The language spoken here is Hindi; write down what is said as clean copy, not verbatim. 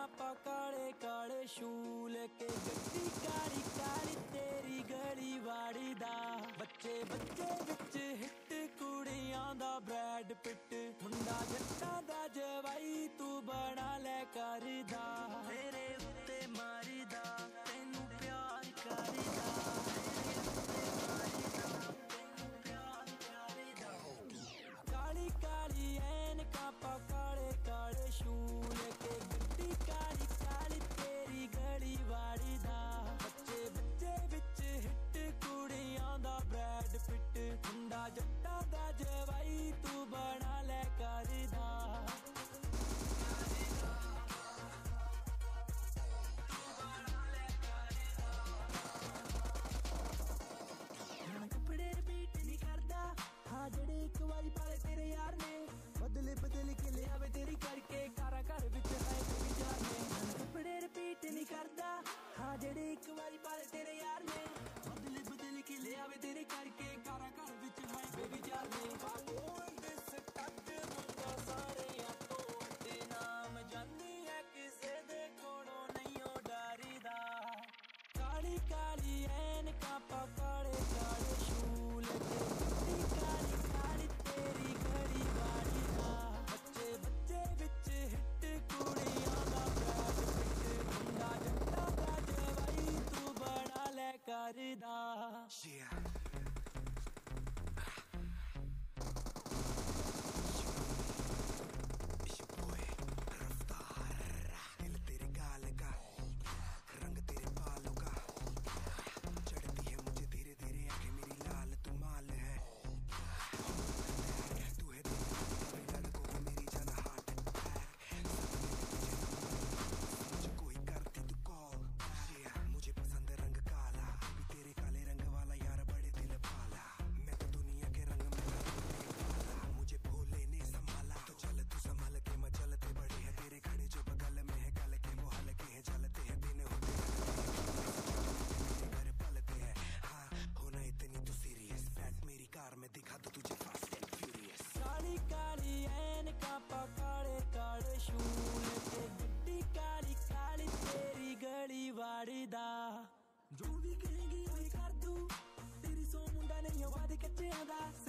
कापा काले काले शूल के गड्डी काली काली तेरी गली वाड़ी दा बच्चे बच्चे विच हिट कुड़ियां दा ब्रैड पिट मुंडा जट्टा दा जवाई तू बना ले करदा तेरे उत्ते मारीदा तेनू प्यार करदा काली काली ऐन कापा काले काले शूल के गड्डी काली काली तेरी गली वाड़ी दा बच्चे बच्चे विच हिट कुड़ियां दा ब्रैड पिट मुंडा जट्टा दा जवाई तू बना ले करदा कपड़े रिपीट नहीं करदा हाँ जेड़े एक बारी पाले तेरे यार ने बदले बदले के ले आवे तेरी करके कारा घर विच है तेरी जान ने कपड़े रिपीट नहीं करदा हाँ जेड़े एक बारी पाले तेरे यार ने बदले बदले के ले आवे तेरे करके कारा घर विच है बेबी जान ने बोल दिस टच मुंडा सारे आतो ते नाम जानी है किसे दे कोलों नहीं ओ डरीदा काली काली ऐन कापा काले काले शूल के काली काली तेरी गली वाड़ी दा बच्चे बच्चे विच हिट कुड़ियां दा ब्रैड पिट मुंडा जट्टा दा जवाई तू बना ले करदा में दिखा दो तुझे फास्ट एंड फ्यूरियस काली काली ऐन कापा काले काले शूल के गड्डी काली काली तेरी गली वाड़ी दा जो भी कहेंगी वही कर दूं तेरी सो मुंडा नहीं वादे कच्चे दा